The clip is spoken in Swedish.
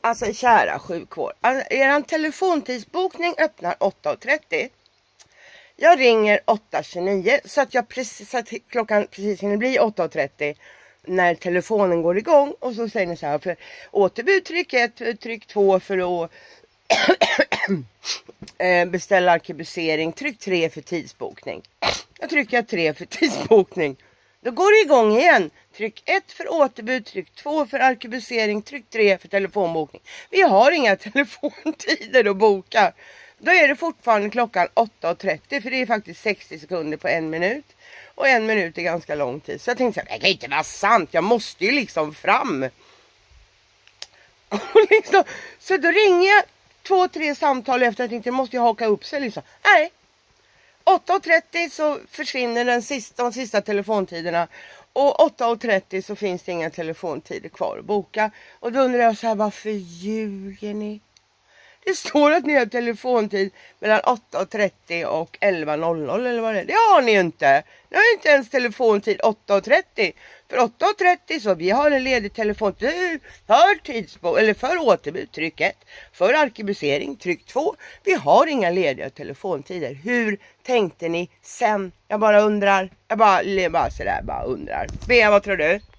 Alltså kära sjukvård. Alltså, eran telefontidsbokning öppnar 8:30. Jag ringer 8:29 så att klockan precis hinner bli 8:30 när telefonen går igång. Och så säger ni så här: för återbud tryck 1, tryck 2 för att beställa arkebusering, tryck 3 för tidsbokning. Jag trycker 3 för tidsbokning. Då går det igång igen. Tryck 1 för återbud, tryck 2 för arkebusering, tryck 3 för telefonbokning. Vi har inga telefontider att boka. Då är det fortfarande klockan 8:30, för det är faktiskt 60 sekunder på 1 minut. Och 1 minut är ganska lång tid. Så jag tänkte så här, det kan inte vara sant, jag måste ju liksom fram. Så då ringer jag 2-3 samtal efter att jag tänkte, måste jag haka upp sig liksom. Nej. 8:30 så försvinner de sista telefontiderna. Och 8:30 så finns det inga telefontider kvar att boka. Och då undrar jag så här, varför ljuger ni? Det står att ni har telefontid mellan 8:30 och 11:00 eller vad det är. Det har ni ju inte. Ni har inte ens telefontid 8:30. För 8:30 så vi har en ledig telefontid för återbud, tryck 1. För arkebusering, tryck 2. Vi har inga lediga telefontider. Hur tänkte ni sen? Jag bara undrar. Jag bara undrar. Bea, vad tror du?